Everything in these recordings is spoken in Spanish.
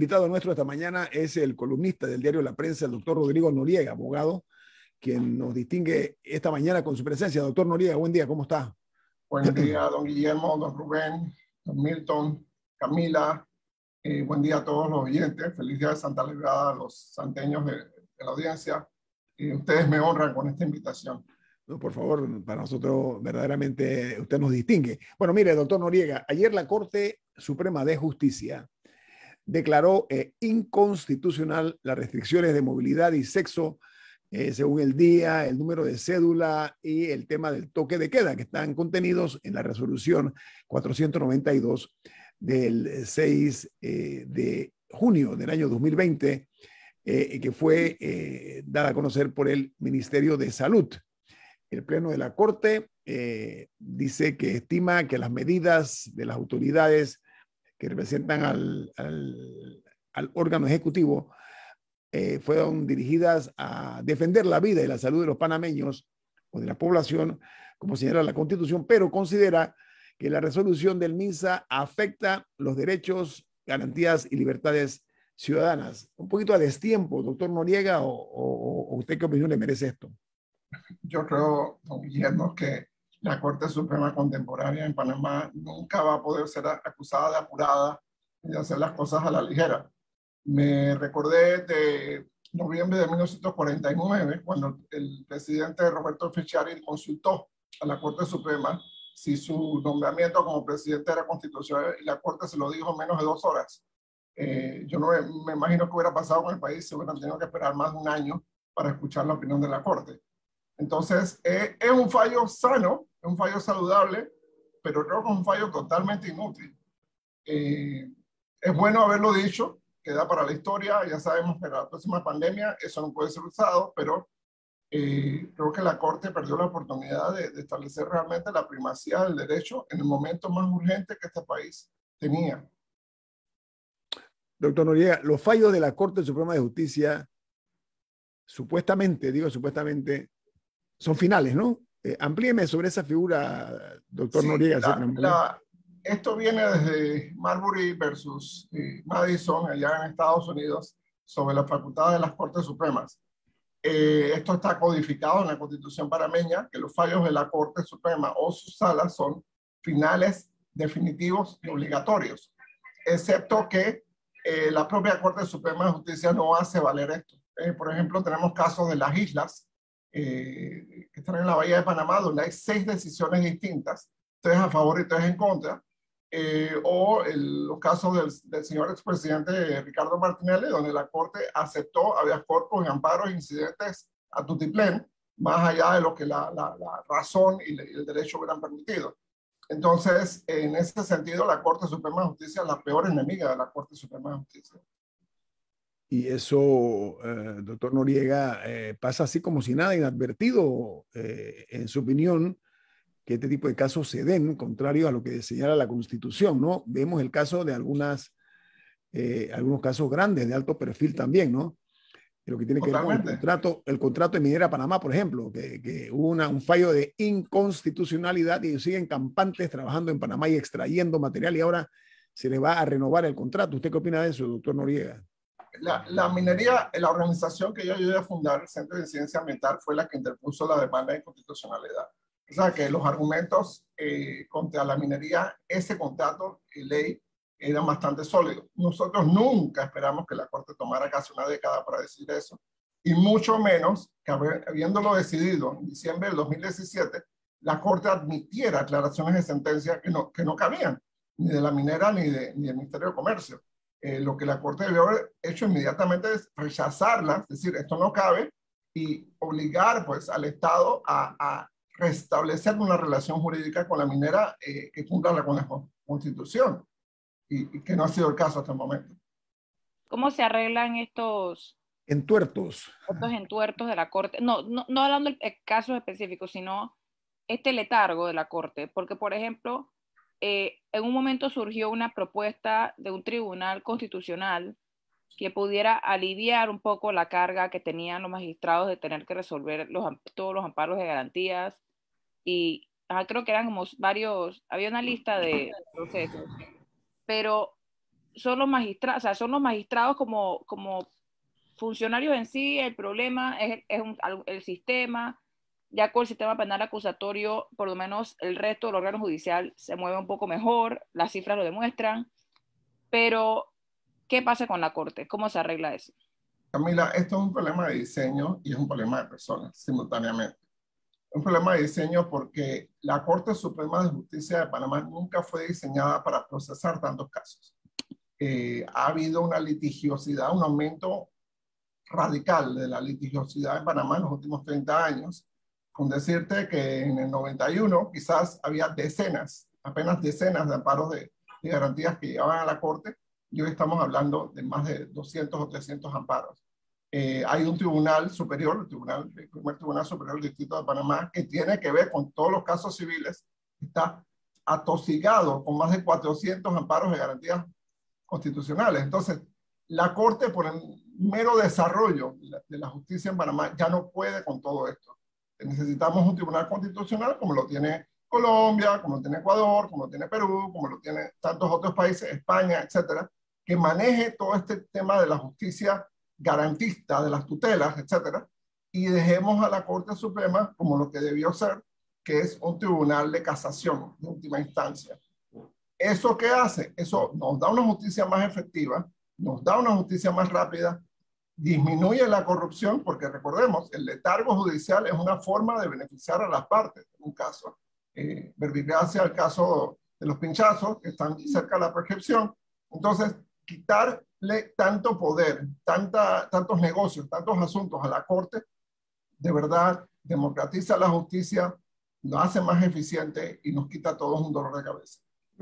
invitado nuestro esta mañana es el columnista del diario La Prensa, el doctor Rodrigo Noriega, abogado, quien nos distingue esta mañana con su presencia. Doctor Noriega, buen día, ¿cómo está? Buen día, don Guillermo, don Rubén, don Milton, Camila. Buen día a todos los oyentes. Feliz día de Santa Librada a los santeños de la audiencia. Ustedes me honran con esta invitación. No, por favor, para nosotros verdaderamente usted nos distingue. Bueno, mire, doctor Noriega, ayer la Corte Suprema de Justicia declaró inconstitucional las restricciones de movilidad y sexo según el día, el número de cédula y el tema del toque de queda que están contenidos en la resolución 492 del 6 de junio del año 2020, que fue dada a conocer por el Ministerio de Salud. El Pleno de la Corte dice que estima que las medidas de las autoridades que representan al órgano ejecutivo fueron dirigidas a defender la vida y la salud de los panameños o de la población, como señala la Constitución, pero considera que la resolución del MINSA afecta los derechos, garantías y libertades ciudadanas. Un poquito a destiempo, doctor Noriega, o ¿usted qué opinión le merece esto? Yo creo, don Guillermo, que la Corte Suprema Contemporánea en Panamá nunca va a poder ser acusada de apurada y de hacer las cosas a la ligera. Me recordé de noviembre de 1949, cuando el presidente Roberto Fichari consultó a la Corte Suprema si su nombramiento como presidente era constitucional, y la Corte se lo dijo en menos de 2 horas. Yo no me imagino que hubiera pasado con el país si hubieran tenido que esperar más de un año para escuchar la opinión de la Corte. Entonces, es un fallo sano, es un fallo saludable, pero creo que es un fallo totalmente inútil. Es bueno haberlo dicho, queda para la historia. Ya sabemos que la próxima pandemia eso no puede ser usado, pero creo que la Corte perdió la oportunidad de establecer realmente la primacía del derecho en el momento más urgente que este país tenía. Doctor Noriega, los fallos de la Corte Suprema de Justicia, supuestamente, digo supuestamente, son finales, ¿no? Amplíeme sobre esa figura, doctor Sí, Noriega. esto viene desde Marbury versus Madison, allá en Estados Unidos, sobre las facultades de las Cortes Supremas. Esto está codificado en la Constitución panameña, que los fallos de la Corte Suprema o sus salas son finales, definitivos y obligatorios, excepto que la propia Corte Suprema de Justicia no hace valer esto. Por ejemplo, tenemos casos de las islas que están en la Bahía de Panamá, donde hay 6 decisiones distintas, 3 a favor y 3 en contra, los casos del señor expresidente Ricardo Martinelli, donde la Corte aceptó habeas corpus y amparos incidentes a tutiplén, más allá de lo que la razón y el derecho hubieran permitido. Entonces, en ese sentido, la Corte Suprema de Justicia es la peor enemiga de la Corte Suprema de Justicia. Y eso, doctor Noriega, pasa así como si nada, inadvertido, en su opinión, que este tipo de casos se den, contrario a lo que señala la Constitución, ¿no? Vemos el caso de algunos casos grandes, de alto perfil también, ¿no? De lo que tiene que ver con el contrato de Minera Panamá, por ejemplo, que hubo un fallo de inconstitucionalidad y ellos siguen campantes trabajando en Panamá y extrayendo material y ahora se les va a renovar el contrato. ¿Usted qué opina de eso, doctor Noriega? La minería, la organización que yo ayudé a fundar, el Centro de Ciencia Ambiental, fue la que interpuso la demanda de inconstitucionalidad. O sea que los argumentos contra la minería, ese contrato y ley, eran bastante sólidos. Nosotros nunca esperamos que la Corte tomara casi una década para decidir eso, y mucho menos que habiéndolo decidido en diciembre del 2017, la Corte admitiera aclaraciones de sentencia que no cabían, ni de la minera ni del Ministerio de Comercio. Lo que la Corte debió haber hecho inmediatamente es rechazarlas, es decir, esto no cabe, y obligar pues al Estado a restablecer una relación jurídica con la minera que cumpla con la Constitución, y que no ha sido el caso hasta el momento. ¿Cómo se arreglan estos entuertos de la Corte? No hablando de casos específicos, sino este letargo de la Corte, porque por ejemplo, en un momento surgió una propuesta de un tribunal constitucional que pudiera aliviar un poco la carga que tenían los magistrados de tener que resolver todos los amparos de garantías, y creo que eran como había una lista de procesos, pero son los magistrados, o sea, son los magistrados como funcionarios en sí. El problema es el sistema. Ya con el sistema penal acusatorio, por lo menos el resto del órgano judicial se mueve un poco mejor, las cifras lo demuestran, pero ¿qué pasa con la Corte? ¿Cómo se arregla eso? Camila, esto es un problema de diseño y es un problema de personas simultáneamente. Un problema de diseño porque la Corte Suprema de Justicia de Panamá nunca fue diseñada para procesar tantos casos. Ha habido una litigiosidad, un aumento radical de la litigiosidad en Panamá en los últimos 30 años, con decirte que en el 91 quizás había apenas decenas de amparos de garantías que llegaban a la Corte, y hoy estamos hablando de más de 200 o 300 amparos. Hay un tribunal superior, el primer tribunal superior del Distrito de Panamá, que tiene que ver con todos los casos civiles, está atosigado con más de 400 amparos de garantías constitucionales. Entonces, la Corte, por el mero desarrollo de la justicia en Panamá, ya no puede con todo esto. Necesitamos un tribunal constitucional como lo tiene Colombia, como lo tiene Ecuador, como lo tiene Perú, como lo tiene tantos otros países, España, etcétera, que maneje todo este tema de la justicia garantista, de las tutelas, etcétera, y dejemos a la Corte Suprema como lo que debió ser, que es un tribunal de casación de última instancia. ¿Eso qué hace? Eso nos da una justicia más efectiva, nos da una justicia más rápida, disminuye la corrupción, porque recordemos, el letargo judicial es una forma de beneficiar a las partes en un caso. Verbigracia al caso de los pinchazos, que están cerca de la prescripción. Entonces, quitarle tanto poder, tantos negocios, tantos asuntos a la Corte, de verdad democratiza la justicia, lo hace más eficiente y nos quita a todos un dolor de cabeza.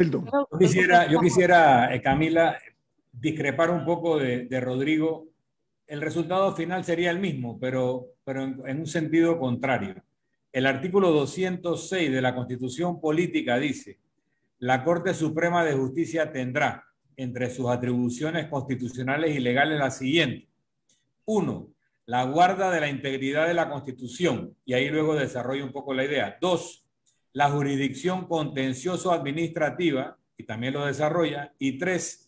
Yo quisiera, Camila, discrepar un poco de Rodrigo. El resultado final sería el mismo, pero en un sentido contrario. El artículo 206 de la Constitución Política dice: la Corte Suprema de Justicia tendrá entre sus atribuciones constitucionales y legales las siguientes. 1. La guarda de la integridad de la Constitución, y ahí luego desarrollo un poco la idea. 2. La jurisdicción contencioso-administrativa, y también lo desarrolla. Y 3.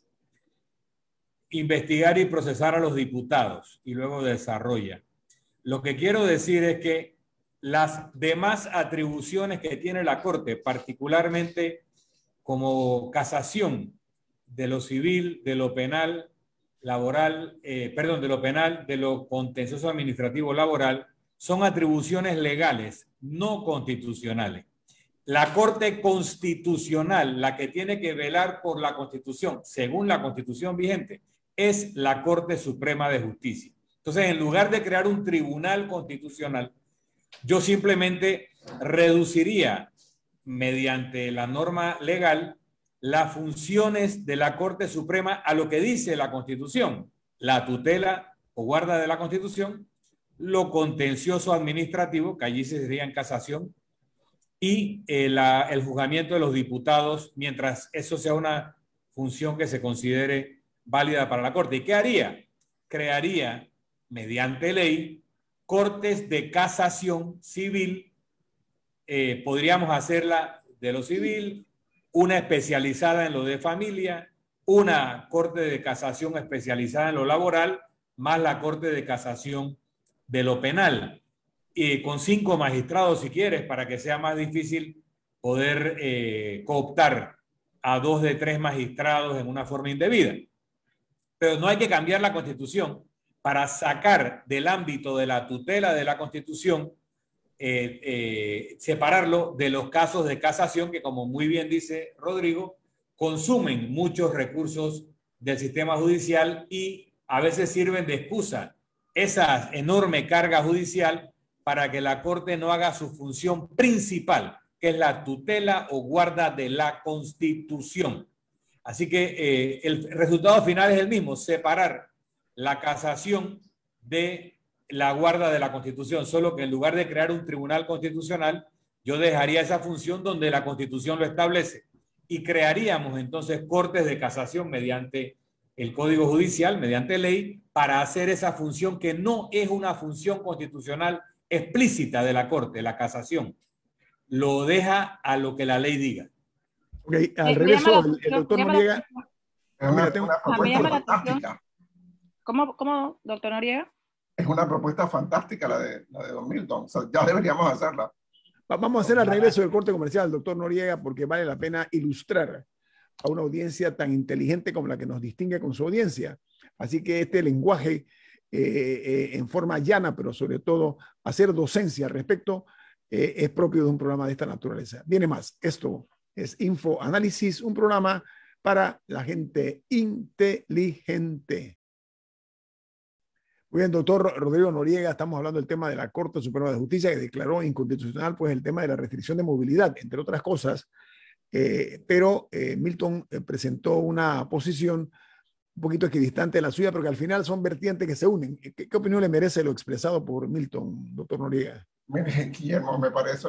Investigar y procesar a los diputados, y luego desarrolla. Lo que quiero decir es que las demás atribuciones que tiene la Corte, particularmente como casación de lo civil, de lo penal, laboral, de lo penal, de lo contencioso administrativo laboral, son atribuciones legales, no constitucionales. La Corte Constitucional, la que tiene que velar por la Constitución, según la Constitución vigente, es la Corte Suprema de Justicia. Entonces, en lugar de crear un tribunal constitucional, yo simplemente reduciría, mediante la norma legal, las funciones de la Corte Suprema a lo que dice la Constitución: la tutela o guarda de la Constitución, lo contencioso administrativo, que allí sería en casación, y el juzgamiento de los diputados, mientras eso sea una función que se considere válida para la Corte. ¿Y qué haría? Crearía, mediante ley, cortes de casación civil. Podríamos hacerla de lo civil, una especializada en lo de familia, una corte de casación especializada en lo laboral, más la corte de casación de lo penal, con 5 magistrados si quieres, para que sea más difícil poder cooptar a 2 de 3 magistrados en una forma indebida. Pero no hay que cambiar la Constitución para sacar del ámbito de la tutela de la Constitución, separarlo de los casos de casación que, como muy bien dice Rodrigo, consumen muchos recursos del sistema judicial y a veces sirven de excusa esa enorme carga judicial para que la Corte no haga su función principal, que es la tutela o guarda de la Constitución. Así que el resultado final es el mismo: separar la casación de la guarda de la Constitución, solo que en lugar de crear un tribunal constitucional, yo dejaría esa función donde la Constitución lo establece y crearíamos entonces cortes de casación mediante el Código Judicial, mediante ley, para hacer esa función que no es una función constitucional explícita de la Corte, la casación. Lo deja a lo que la ley diga. Ok, al regreso, el doctor Noriega. Es una, Mira, tengo... una me llama la propuesta atención. fantástica. ¿Cómo, doctor Noriega? Es una propuesta fantástica la de Don Milton. O sea, ya deberíamos hacerla. Vamos a hacer al regreso del corte comercial, doctor Noriega, porque vale la pena ilustrar a una audiencia tan inteligente como la que nos distingue con su audiencia. Así que este lenguaje en forma llana, pero sobre todo hacer docencia al respecto, es propio de un programa de esta naturaleza. Viene más. Esto es Info Análisis, un programa para la gente inteligente. Muy bien, doctor Rodrigo Noriega, estamos hablando del tema de la Corte Suprema de Justicia que declaró inconstitucional pues, el tema de la restricción de movilidad, entre otras cosas, pero Milton presentó una posición un poquito equidistante de la suya, porque al final son vertientes que se unen. ¿Qué opinión le merece lo expresado por Milton, doctor Noriega? Mire, Guillermo, me parece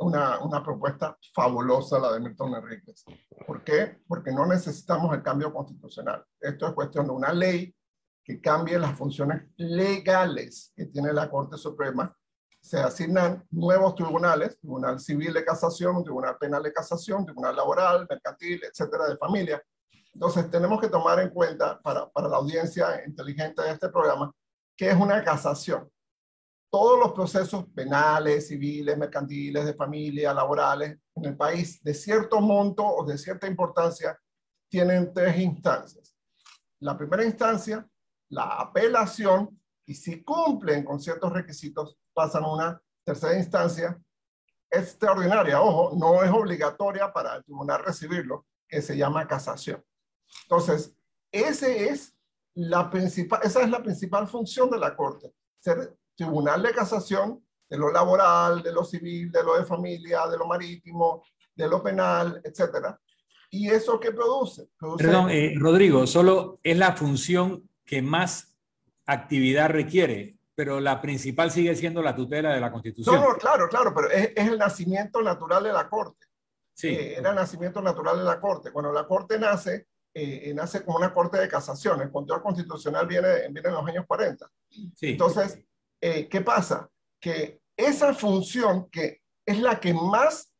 una propuesta fabulosa la de Milton Enríquez. ¿Por qué? Porque no necesitamos el cambio constitucional. Esto es cuestión de una ley que cambie las funciones legales que tiene la Corte Suprema. Se asignan nuevos tribunales, Tribunal Civil de Casación, Tribunal Penal de Casación, Tribunal Laboral, Mercantil, etcétera, de familia. Entonces, tenemos que tomar en cuenta para la audiencia inteligente de este programa, que es una casación. Todos los procesos penales, civiles, mercantiles, de familia, laborales, en el país, de cierto monto o de cierta importancia, tienen 3 instancias. La primera instancia, la apelación, y si cumplen con ciertos requisitos, pasan a una tercera instancia extraordinaria. Ojo, no es obligatoria para el tribunal recibirlo, que se llama casación. Entonces, esa es la principal función de la Corte, ser tribunal de casación de lo laboral, de lo civil, de lo de familia, de lo marítimo, de lo penal, etcétera. ¿Y eso qué produce? Perdón, Rodrigo, solo es la función que más actividad requiere, pero la principal sigue siendo la tutela de la Constitución. No, claro, pero es el nacimiento natural de la Corte. Sí. Era el nacimiento natural de la Corte. Cuando la Corte nace como una Corte de casación. El control constitucional viene en los años 40. Sí. Entonces, ¿qué pasa? Que esa función, que es la que más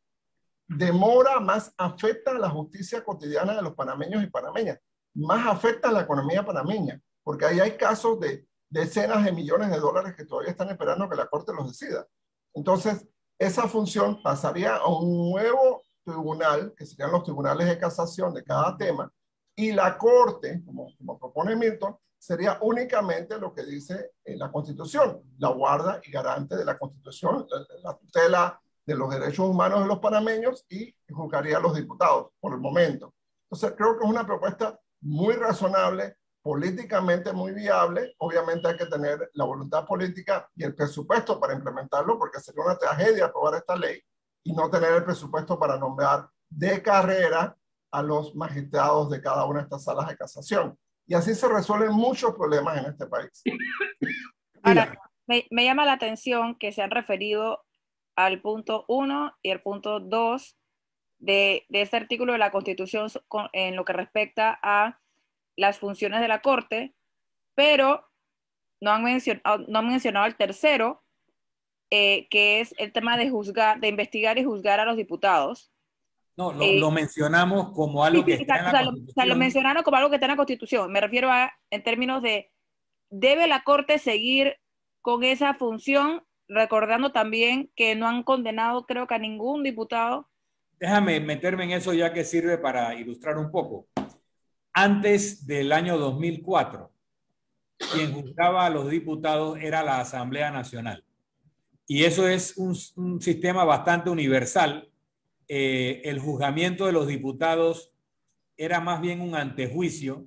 demora, más afecta a la justicia cotidiana de los panameños y panameñas, más afecta a la economía panameña, porque ahí hay casos de decenas de millones de dólares que todavía están esperando que la Corte los decida. Entonces, esa función pasaría a un nuevo tribunal, que serían los tribunales de casación de cada tema, y la Corte, como propone Milton, sería únicamente lo que dice la Constitución, la guarda y garante de la Constitución, la tutela de los derechos humanos de los panameños, y juzgaría a los diputados por el momento. Entonces, creo que es una propuesta muy razonable, políticamente muy viable. Obviamente hay que tener la voluntad política y el presupuesto para implementarlo, porque sería una tragedia aprobar esta ley y no tener el presupuesto para nombrar de carrera a los magistrados de cada una de estas salas de casación. Y así se resuelven muchos problemas en este país. Ahora, me llama la atención que se han referido al punto 1 y al punto 2 de este artículo de la Constitución en lo que respecta a las funciones de la Corte, pero no han mencionado el tercero, que es el tema de investigar y juzgar a los diputados. No, lo mencionamos como algo que está en la Constitución. O sea, lo mencionaron como algo que está en la Constitución. Me refiero en términos de, ¿debe la Corte seguir con esa función? Recordando también que no han condenado, creo que a ningún diputado. Déjame meterme en eso ya que sirve para ilustrar un poco. Antes del año 2004, quien juzgaba a los diputados era la Asamblea Nacional. Y eso es un sistema bastante universal. El juzgamiento de los diputados era más bien un antejuicio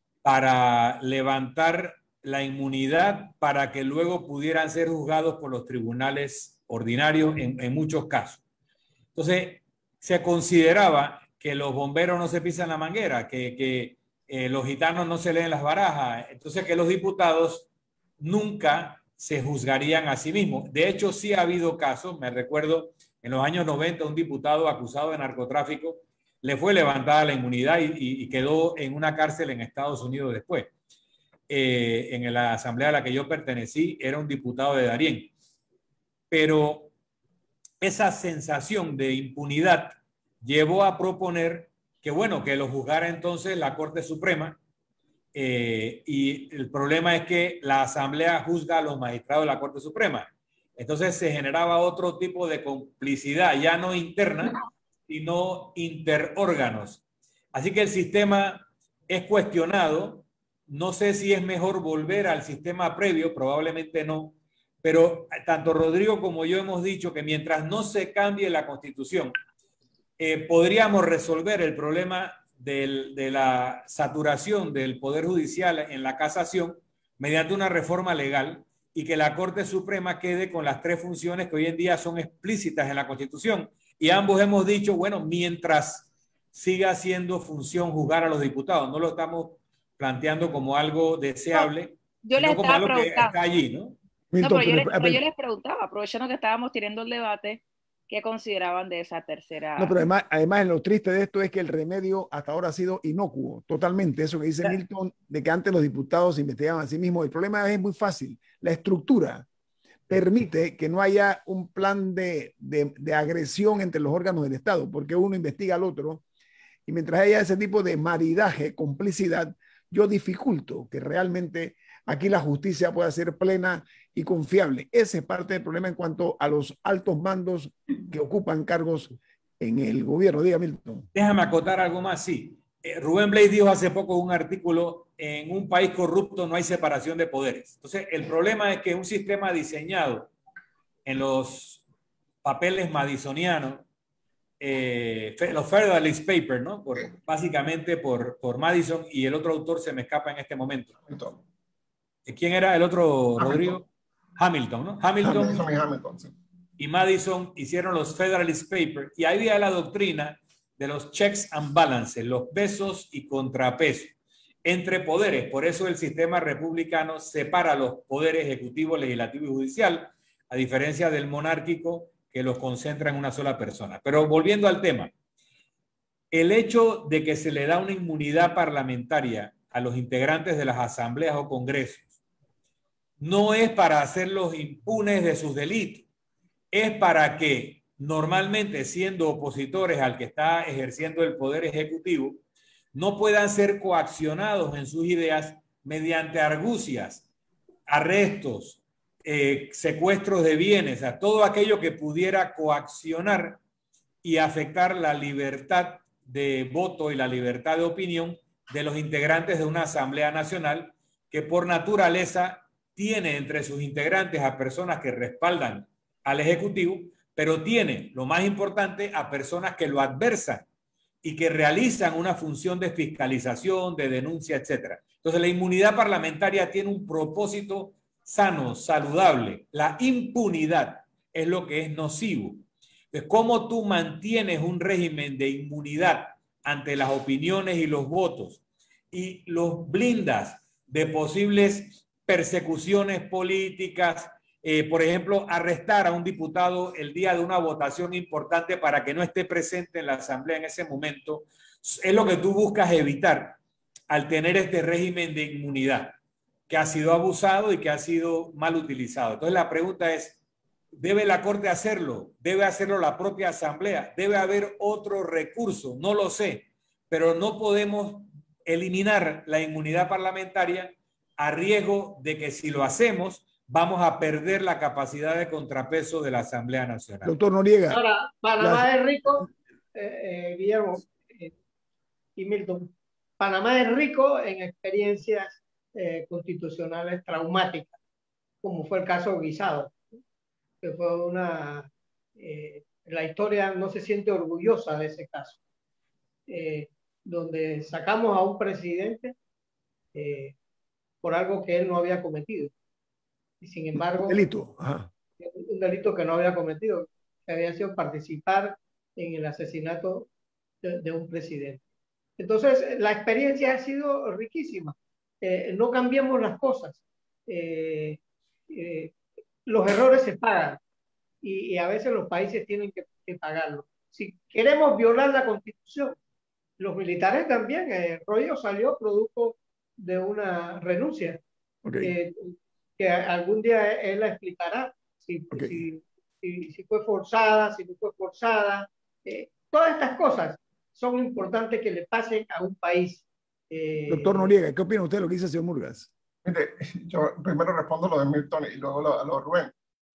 para levantar la inmunidad para que luego pudieran ser juzgados por los tribunales ordinarios en muchos casos. Entonces, se consideraba que los bomberos no se pisan la manguera, que los gitanos no se leen las barajas, entonces que los diputados nunca se juzgarían a sí mismos. De hecho, sí ha habido casos, me recuerdo, en los años 90, un diputado acusado de narcotráfico le fue levantada la inmunidad y quedó en una cárcel en Estados Unidos después. En la asamblea a la que yo pertenecí, era un diputado de Darién. Pero esa sensación de impunidad llevó a proponer que bueno, que lo juzgara entonces la Corte Suprema. Y el problema es que la Asamblea juzga a los magistrados de la Corte Suprema. Entonces se generaba otro tipo de complicidad, ya no interna, sino interórganos. Así que el sistema es cuestionado. No sé si es mejor volver al sistema previo, probablemente no, pero tanto Rodrigo como yo hemos dicho que mientras no se cambie la Constitución, podríamos resolver el problema de la saturación del Poder Judicial en la casación mediante una reforma legal y que la Corte Suprema quede con las 3 funciones que hoy en día son explícitas en la Constitución. Y ambos hemos dicho, bueno, mientras siga siendo función juzgar a los diputados, no lo estamos planteando como algo deseable, yo sino les como estaba algo que preguntando. está allí, ¿no? Milton, Pero yo les preguntaba, aprovechando que estábamos teniendo el debate, ¿qué consideraban de esa tercera? No, pero además lo triste de esto es que el remedio hasta ahora ha sido inocuo, totalmente. Eso que dice Milton, de que antes los diputados se investigaban a sí mismos. El problema es muy fácil. La estructura permite que no haya un plan de agresión entre los órganos del Estado, porque uno investiga al otro y mientras haya ese tipo de maridaje, complicidad, yo dificulto que realmente aquí la justicia pueda ser plena y confiable. Ese es parte del problema en cuanto a los altos mandos que ocupan cargos en el gobierno. Diga, Milton. Déjame acotar algo más, sí. Rubén Blades dijo hace poco un artículo, en un país corrupto no hay separación de poderes. Entonces, el problema es que un sistema diseñado en los papeles madisonianos, los Federalist Papers, ¿no? Básicamente por Madison, y el otro autor se me escapa en este momento. ¿Quién era el otro, Rodrigo? Hamilton, ¿no? Hamilton sí. Y Madison hicieron los Federalist Papers y ahí había la doctrina de los checks and balances, los pesos y contrapesos entre poderes. Por eso el sistema republicano separa los poderes ejecutivo, legislativo y judicial, a diferencia del monárquico que los concentra en una sola persona. Pero volviendo al tema, el hecho de que se le da una inmunidad parlamentaria a los integrantes de las asambleas o congresos no es para hacerlos impunes de sus delitos, es para que normalmente siendo opositores al que está ejerciendo el poder ejecutivo, no puedan ser coaccionados en sus ideas mediante argucias, arrestos, secuestros de bienes, a todo aquello que pudiera coaccionar y afectar la libertad de voto y la libertad de opinión de los integrantes de una Asamblea Nacional que por naturaleza tiene entre sus integrantes a personas que respaldan al Ejecutivo, pero tiene, lo más importante, a personas que lo adversan y que realizan una función de fiscalización, de denuncia, etc. Entonces, la inmunidad parlamentaria tiene un propósito sano, saludable. La impunidad es lo que es nocivo. Entonces, ¿cómo tú mantienes un régimen de inmunidad ante las opiniones y los votos y los blindas de posibles persecuciones políticas? Por ejemplo, arrestar a un diputado el día de una votación importante para que no esté presente en la asamblea en ese momento, es lo que tú buscas evitar al tener este régimen de inmunidad que ha sido abusado y que ha sido mal utilizado. Entonces la pregunta es, ¿debe la Corte hacerlo? ¿Debe hacerlo la propia asamblea? ¿Debe haber otro recurso? No lo sé, pero no podemos eliminar la inmunidad parlamentaria a riesgo de que si lo hacemos vamos a perder la capacidad de contrapeso de la Asamblea Nacional. Doctor Noriega. Ahora, Panamá es rico, Guillermo y Milton, Panamá es rico en experiencias constitucionales traumáticas, como fue el caso Guisado, que fue una... la historia no se siente orgullosa de ese caso, donde sacamos a un presidente por algo que él no había cometido. Y sin embargo, un delito. Ajá. Un delito que no había cometido, que había sido participar en el asesinato de un presidente. Entonces, la experiencia ha sido riquísima. No cambiemos las cosas. Los errores se pagan y a veces los países tienen que pagarlo. Si queremos violar la Constitución, los militares también, Rollo salió producto de una renuncia. Okay. Que algún día él la explicará, si fue forzada, si no fue forzada, todas estas cosas son importantes que le pasen a un país. Doctor Noriega, ¿qué opina usted de lo que dice el señor Murgas? Mire, yo primero respondo lo de Milton y luego a lo de Rubén.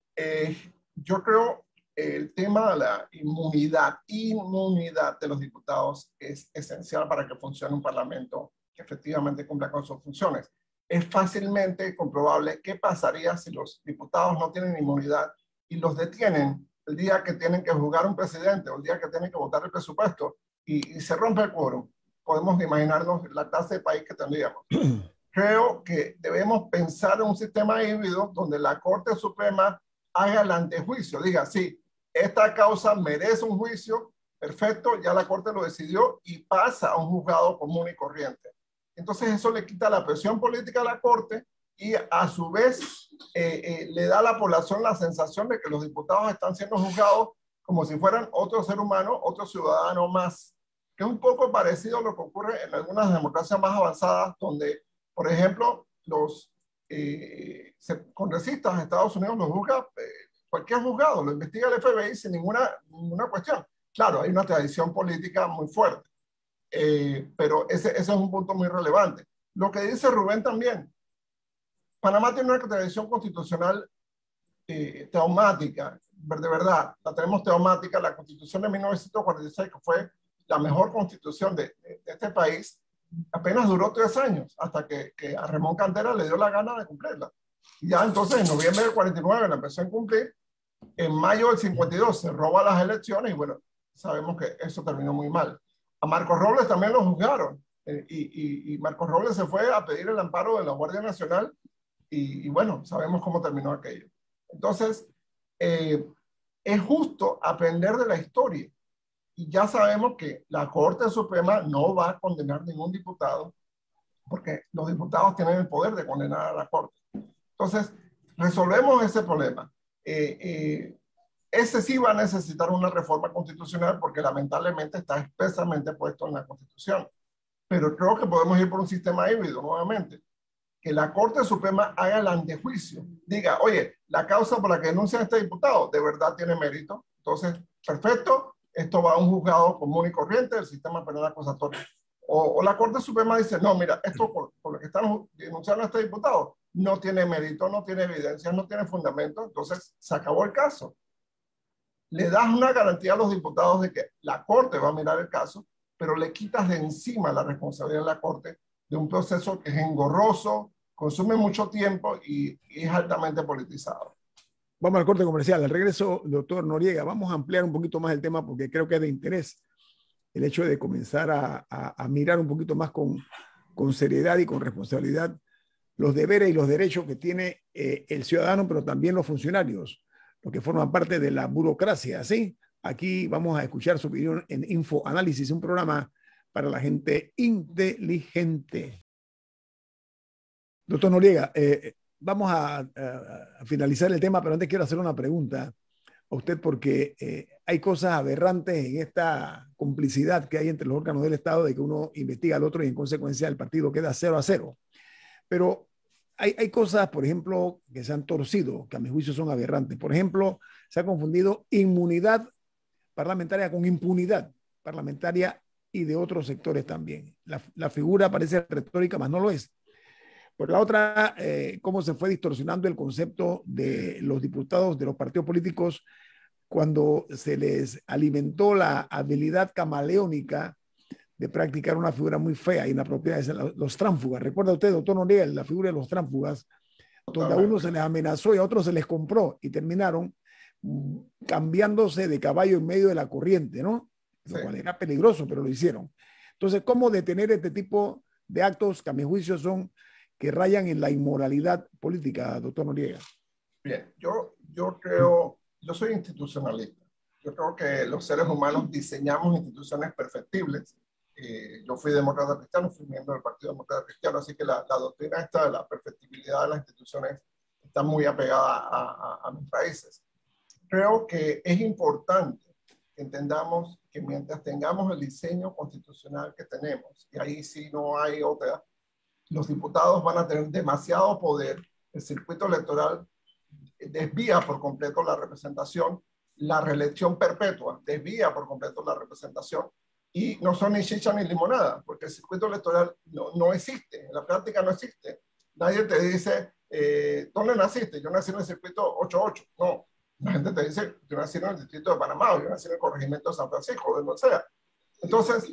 Yo creo el tema de la inmunidad de los diputados es esencial para que funcione un parlamento que efectivamente cumpla con sus funciones. Es fácilmente comprobable qué pasaría si los diputados no tienen inmunidad y los detienen el día que tienen que juzgar un presidente o el día que tienen que votar el presupuesto y se rompe el quórum. Podemos imaginarnos la clase de país que tendríamos. Creo que debemos pensar en un sistema híbrido donde la Corte Suprema haga el antejuicio, diga, sí, esta causa merece un juicio, perfecto, ya la Corte lo decidió y pasa a un juzgado común y corriente. Entonces eso le quita la presión política a la Corte y a su vez le da a la población la sensación de que los diputados están siendo juzgados como si fueran otro ser humano, otro ciudadano más, que es un poco parecido a lo que ocurre en algunas democracias más avanzadas donde, por ejemplo, los congresistas de Estados Unidos los juzga cualquier juzgado, lo investiga el FBI sin ninguna cuestión. Claro, hay una tradición política muy fuerte, pero ese es un punto muy relevante. Lo que dice Rubén también, Panamá tiene una tradición constitucional teomática, de verdad, la tenemos teomática. La Constitución de 1946, que fue la mejor constitución de este país, apenas duró 3 años, hasta que a Ramón Cantera le dio la gana de cumplirla. Y ya entonces, en noviembre del 49 la empezó a cumplir, en mayo del 52 se roba las elecciones y bueno, sabemos que eso terminó muy mal. A Marcos Robles también lo juzgaron y Marcos Robles se fue a pedir el amparo de la Guardia Nacional y bueno, sabemos cómo terminó aquello. Entonces, es justo aprender de la historia. Y ya sabemos que la Corte Suprema no va a condenar ningún diputado porque los diputados tienen el poder de condenar a la Corte. Entonces, resolvemos ese problema. Ese sí va a necesitar una reforma constitucional porque lamentablemente está expresamente puesto en la Constitución. Pero creo que podemos ir por un sistema híbrido nuevamente. Que la Corte Suprema haga el antejuicio. Diga, oye, la causa por la que denuncian a este diputado de verdad tiene mérito. Entonces, perfecto, esto va a un juzgado común y corriente del sistema penal acusatorio. O la Corte Suprema dice, no, mira, esto por lo que están denunciando a este diputado no tiene mérito, no tiene evidencia, no tiene fundamento, entonces se acabó el caso. Le das una garantía a los diputados de que la Corte va a mirar el caso, pero le quitas de encima la responsabilidad de la Corte de un proceso que es engorroso, consume mucho tiempo y es altamente politizado. Vamos al corte comercial. Al regreso, doctor Noriega, vamos a ampliar un poquito más el tema porque creo que es de interés el hecho de comenzar a mirar un poquito más con seriedad y con responsabilidad los deberes y los derechos que tiene el ciudadano, pero también los funcionarios, los que forman parte de la burocracia, ¿sí? Aquí vamos a escuchar su opinión en Info Análisis, un programa para la gente inteligente. Doctor Noriega, vamos a finalizar el tema, pero antes quiero hacer una pregunta a usted porque hay cosas aberrantes en esta complicidad que hay entre los órganos del Estado de que uno investiga al otro y en consecuencia el partido queda 0-0. Pero hay cosas, por ejemplo, que se han torcido, que a mi juicio son aberrantes. Por ejemplo, se ha confundido inmunidad parlamentaria con impunidad parlamentaria y de otros sectores también. La figura parece retórica, mas no lo es. Por la otra, cómo se fue distorsionando el concepto de los diputados de los partidos políticos cuando se les alimentó la habilidad camaleónica de practicar una figura muy fea y inapropiada, los tránsfugas. ¿Recuerda usted, doctor Noriega, la figura de los tránsfugas, donde a unos se les amenazó y a otros se les compró y terminaron cambiándose de caballo en medio de la corriente, ¿no? Lo cual era peligroso, pero lo hicieron. Entonces, ¿cómo detener este tipo de actos que a mi juicio son que rayan en la inmoralidad política, doctor Noriega? Bien, yo creo, yo soy institucionalista. Yo creo que los seres humanos diseñamos instituciones perfectibles. Yo fui demócrata cristiano, fui miembro del Partido Demócrata Cristiano, así que la doctrina esta de la perfectibilidad de las instituciones está muy apegada a mis raíces. Creo que es importante que entendamos que mientras tengamos el diseño constitucional que tenemos, y ahí sí no hay otra, los diputados van a tener demasiado poder, el circuito electoral desvía por completo la representación, la reelección perpetua desvía por completo la representación, y no son ni chicha ni limonada, porque el circuito electoral no existe, en la práctica no existe. Nadie te dice, ¿dónde naciste? Yo nací en el circuito 88. No, la gente te dice, yo nací en el distrito de Panamá, yo nací en el corregimiento de San Francisco, de donde sea. Entonces,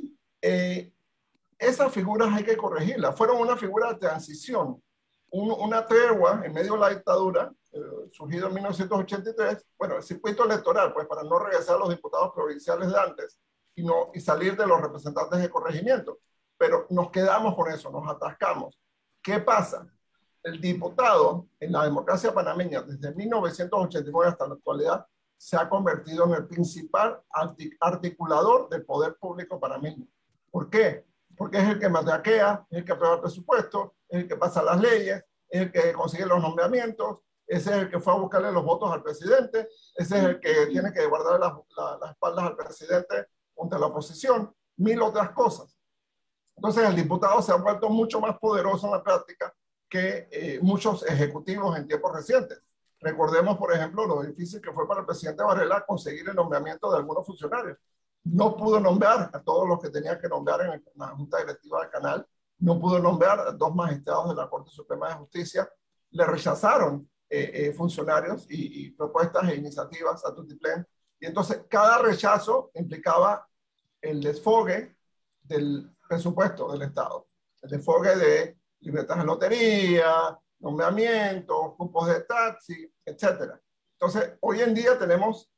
esas figuras hay que corregirlas. Fueron una figura de transición, una tregua en medio de la dictadura, surgido en 1983. Bueno, el circuito electoral, pues para no regresar a los diputados provinciales de antes y salir de los representantes de corregimiento. Pero nos quedamos con eso, nos atascamos. ¿Qué pasa? El diputado en la democracia panameña desde 1989 hasta la actualidad se ha convertido en el principal articulador del poder público panameño. ¿Por qué? Porque es el que matraquea, es el que aprueba el presupuesto, es el que pasa las leyes, es el que consigue los nombramientos, ese es el que fue a buscarle los votos al presidente, ese es el que tiene que guardar las espaldas al presidente contra la oposición, mil otras cosas. Entonces el diputado se ha vuelto mucho más poderoso en la práctica que muchos ejecutivos en tiempos recientes. Recordemos, por ejemplo, lo difícil que fue para el presidente Varela conseguir el nombramiento de algunos funcionarios. No pudo nombrar a todos los que tenía que nombrar en la Junta Directiva del Canal, no pudo nombrar a 2 magistrados de la Corte Suprema de Justicia, le rechazaron funcionarios y propuestas e iniciativas a tutiplén, y entonces cada rechazo implicaba el desfogue del presupuesto del Estado, el desfogue de libretas de lotería, nombramientos, cupos de taxi, etc. Entonces, hoy en día tenemos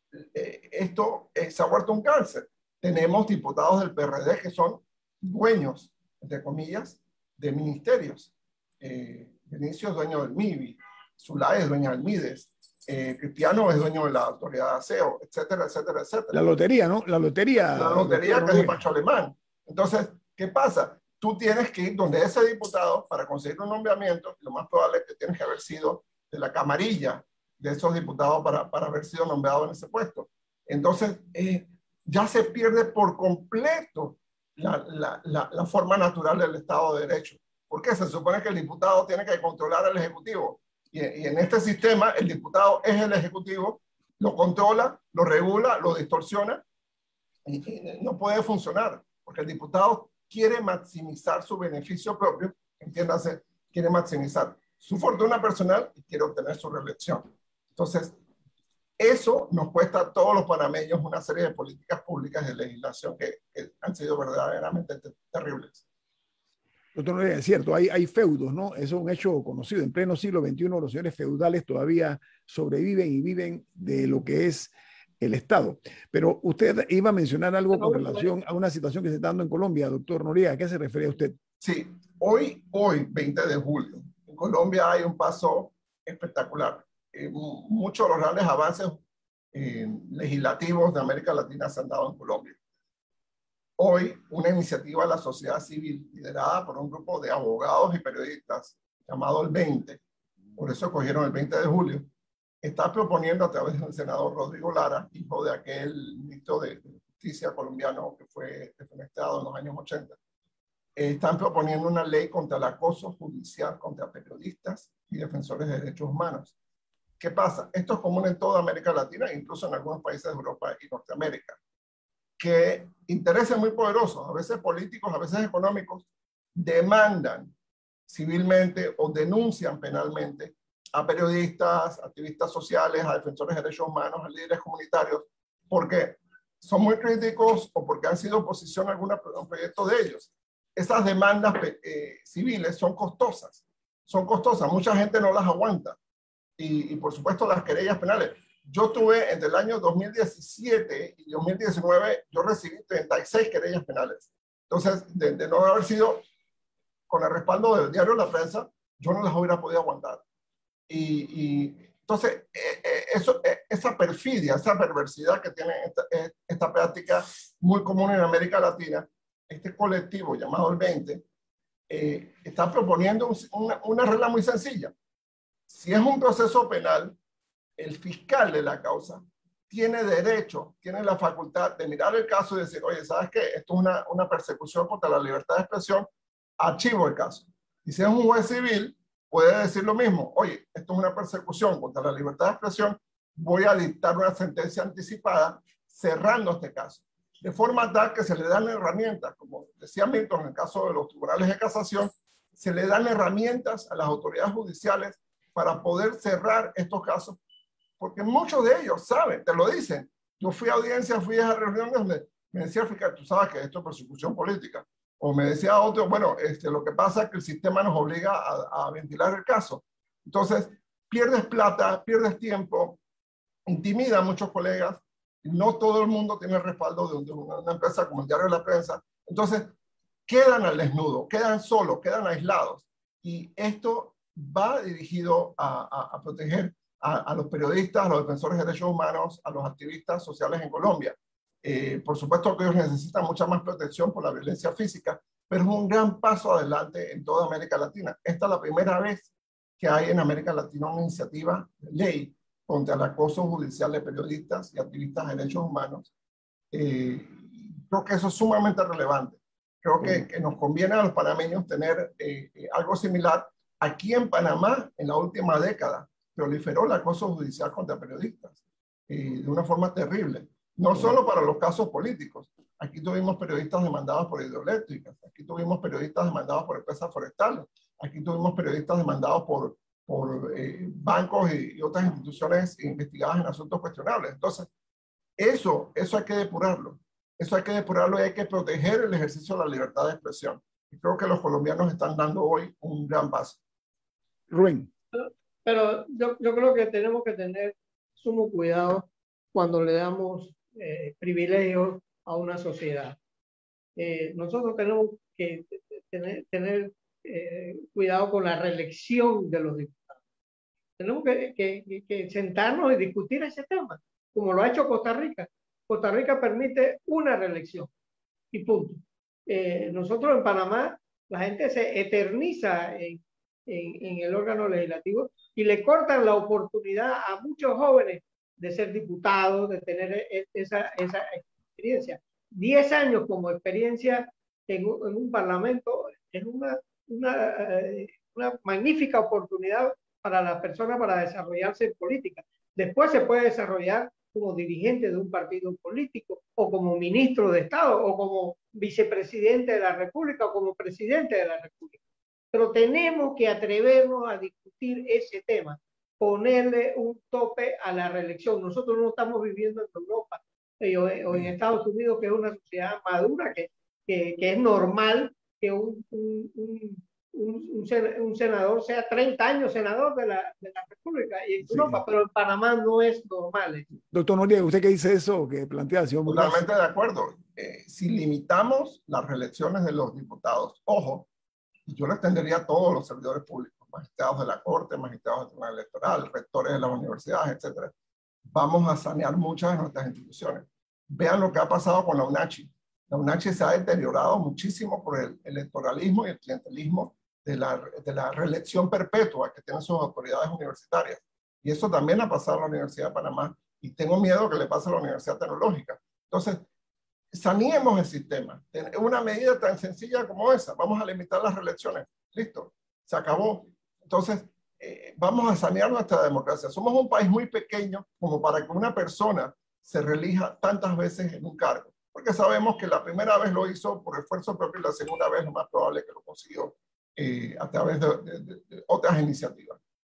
esto, se ha vuelto un cáncer. Tenemos diputados del PRD que son dueños, entre comillas, de ministerios. Benicio es dueño del MIBI, Zulay es dueño del MIDES, Cristiano es dueño de la autoridad de aseo, etcétera, etcétera, etcétera. La lotería, ¿no? La lotería que es de Pacho Alemán. Entonces, ¿qué pasa? Tú tienes que ir donde ese diputado para conseguir un nombramiento, y lo más probable es que tienes que haber sido de la camarilla de esos diputados para haber sido nombrado en ese puesto. Entonces, ya se pierde por completo la forma natural del Estado de Derecho. Porque se supone que el diputado tiene que controlar al Ejecutivo. Y en este sistema, el diputado es el Ejecutivo, lo controla, lo regula, lo distorsiona, y no puede funcionar, porque el diputado quiere maximizar su beneficio propio, entiéndase, quiere maximizar su fortuna personal y quiere obtener su reelección. Entonces, eso nos cuesta a todos los panameños una serie de políticas públicas de legislación que han sido verdaderamente terribles. Doctor Noriega, es cierto, hay feudos, ¿no? Eso es un hecho conocido. En pleno siglo XXI, los señores feudales todavía sobreviven y viven de lo que es el Estado. Pero usted iba a mencionar algo con relación a una situación que se está dando en Colombia, doctor Noriega. ¿A qué se refiere usted? Sí, hoy, 20 de julio, en Colombia hay un paso espectacular. Muchos de los grandes avances legislativos de América Latina se han dado en Colombia. Hoy, una iniciativa de la sociedad civil liderada por un grupo de abogados y periodistas llamado el 20, por eso escogieron el 20 de julio, está proponiendo a través del senador Rodrigo Lara, hijo de aquel ministro de Justicia colombiano que fue defenestrado en los años 80, están proponiendo una ley contra el acoso judicial contra periodistas y defensores de derechos humanos. ¿Qué pasa? Esto es común en toda América Latina, incluso en algunos países de Europa y Norteamérica, que intereses muy poderosos, a veces políticos, a veces económicos, demandan civilmente o denuncian penalmente a periodistas, activistas sociales, a defensores de derechos humanos, a líderes comunitarios, porque son muy críticos o porque han sido oposición a algún proyecto de ellos. Esas demandas civiles son costosas, mucha gente no las aguanta. Y por supuesto las querellas penales. Yo tuve entre el año 2017 y 2019, yo recibí 36 querellas penales. Entonces, de no haber sido con el respaldo del diario La Prensa, yo no las hubiera podido aguantar. Y entonces, esa perfidia, esa perversidad que tiene esta práctica muy común en América Latina, este colectivo llamado el 20, está proponiendo una regla muy sencilla. Si es un proceso penal, el fiscal de la causa tiene derecho, tiene la facultad de mirar el caso y decir, oye, ¿sabes qué? Esto es una persecución contra la libertad de expresión, archivo el caso. Y si es un juez civil, puede decir lo mismo, oye, esto es una persecución contra la libertad de expresión, voy a dictar una sentencia anticipada cerrando este caso. de forma tal que se le dan herramientas, como decía Milton, en el caso de los tribunales de casación, se le dan herramientas a las autoridades judiciales para poder cerrar estos casos, porque muchos de ellos saben, te lo dicen. Yo fui a audiencias, fui a reuniones donde me decía el fiscal, tú sabes que esto es persecución política. O me decía otro, bueno, lo que pasa es que el sistema nos obliga a ventilar el caso. Entonces, pierdes plata, pierdes tiempo, intimida a muchos colegas. No todo el mundo tiene el respaldo de una empresa como el Diario de la Prensa. Entonces, quedan al desnudo, quedan solos, quedan aislados. Y esto va dirigido a proteger a los periodistas, a los defensores de derechos humanos, a los activistas sociales en Colombia. Por supuesto que ellos necesitan mucha más protección por la violencia física, pero es un gran paso adelante en toda América Latina. Esta es la primera vez que hay en América Latina una iniciativa de ley contra el acoso judicial de periodistas y activistas de derechos humanos. Creo que eso es sumamente relevante. Creo que nos conviene a los panameños tener algo similar. Aquí en Panamá, en la última década, proliferó el acoso judicial contra periodistas de una forma terrible. No solo para los casos políticos. Aquí tuvimos periodistas demandados por hidroeléctricas, aquí tuvimos periodistas demandados por empresas forestales, aquí tuvimos periodistas demandados por bancos y otras instituciones investigadas en asuntos cuestionables. Entonces, eso hay que depurarlo. Eso hay que depurarlo y hay que proteger el ejercicio de la libertad de expresión. Y creo que los colombianos están dando hoy un gran paso. Rubén. Pero yo creo que tenemos que tener sumo cuidado cuando le damos privilegios a una sociedad. Nosotros tenemos que tener cuidado con la reelección de los diputados. Tenemos que sentarnos y discutir ese tema, como lo ha hecho Costa Rica. Costa Rica permite una reelección y punto. Nosotros en Panamá, la gente se eterniza en el órgano legislativo y le cortan la oportunidad a muchos jóvenes de ser diputados, de tener esa experiencia. 10 años como experiencia en un parlamento es una magnífica oportunidad para la persona para desarrollarse en política. Después se puede desarrollar como dirigente de un partido político, o como ministro de Estado, o como vicepresidente de la República, o como presidente de la República. Pero tenemos que atrevernos a discutir ese tema, ponerle un tope a la reelección. Nosotros no estamos viviendo en Europa o en Estados Unidos, que es una sociedad madura, que es normal que un senador sea 30 años senador de la República y en Europa, pero en Panamá no es normal. Doctor Noriega, ¿usted qué dice eso que plantea? Totalmente de acuerdo. Si limitamos las reelecciones de los diputados, ojo, yo lo extendería a todos los servidores públicos, magistrados de la Corte, magistrados del Tribunal Electoral, rectores de las universidades, etc. Vamos a sanear muchas de nuestras instituciones. Vean lo que ha pasado con la UNACHI. La UNACHI se ha deteriorado muchísimo por el electoralismo y el clientelismo de la reelección perpetua que tienen sus autoridades universitarias. Y eso también ha pasado a la Universidad de Panamá y tengo miedo que le pase a la Universidad Tecnológica. Entonces, saneemos el sistema. Una medida tan sencilla como esa. Vamos a limitar las reelecciones. Listo. Se acabó. Entonces, vamos a sanear nuestra democracia. Somos un país muy pequeño como para que una persona se reelija tantas veces en un cargo. Porque sabemos que la primera vez lo hizo por esfuerzo propio y la segunda vez lo más probable es que lo consiguió a través de otras iniciativas.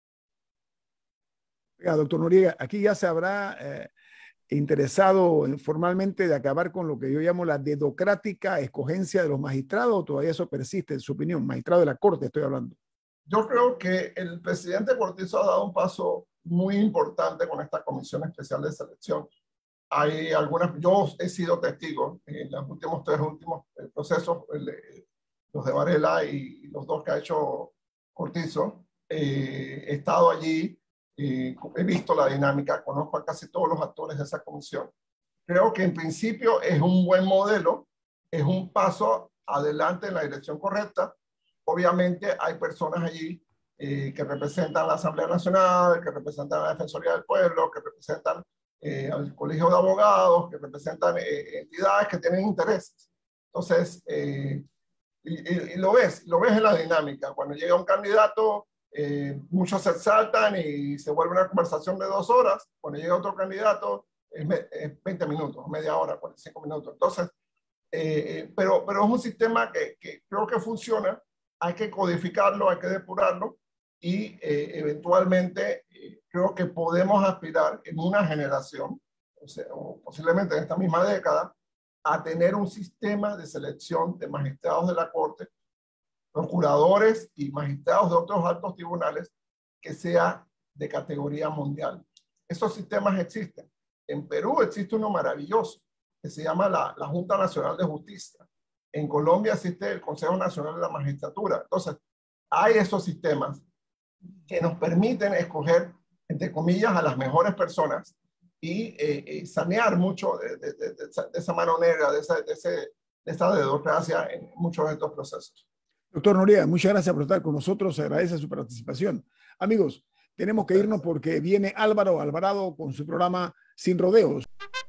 Doctor Noriega, aquí ya se habrá interesado formalmente de acabar con lo que yo llamo la dedocrática escogencia de los magistrados, ¿o todavía eso persiste en su opinión? Magistrado de la Corte estoy hablando. Yo creo que el presidente Cortizo ha dado un paso muy importante con esta comisión especial de selección. Hay algunas, yo he sido testigo en los últimos tres procesos, los de Varela y los dos que ha hecho Cortizo. He estado allí, he visto la dinámica, conozco a casi todos los actores de esa comisión. Creo que en principio es un buen modelo, es un paso adelante en la dirección correcta. Obviamente hay personas allí que representan la Asamblea Nacional, que representan la Defensoría del Pueblo, que representan al Colegio de Abogados, que representan entidades que tienen intereses. Entonces, y lo ves en la dinámica. Cuando llega un candidato, muchos se exaltan y se vuelve una conversación de 2 horas. Cuando llega otro candidato, es 20 minutos, media hora, 45 minutos. Entonces, pero es un sistema que creo que funciona. Hay que codificarlo, hay que depurarlo y eventualmente creo que podemos aspirar en una generación, o posiblemente en esta misma década, a tener un sistema de selección de magistrados de la Corte, procuradores y magistrados de otros altos tribunales que sea de categoría mundial. Esos sistemas existen. En Perú existe uno maravilloso que se llama la Junta Nacional de Justicia. En Colombia existe el Consejo Nacional de la Magistratura. Entonces, hay esos sistemas que nos permiten escoger, entre comillas, a las mejores personas y sanear mucho de esa mano negra, de esa dedocracia en muchos de estos procesos. Doctor Noriega, muchas gracias por estar con nosotros. Se agradece su participación. Amigos, tenemos que irnos porque viene Álvaro Alvarado con su programa Sin Rodeos.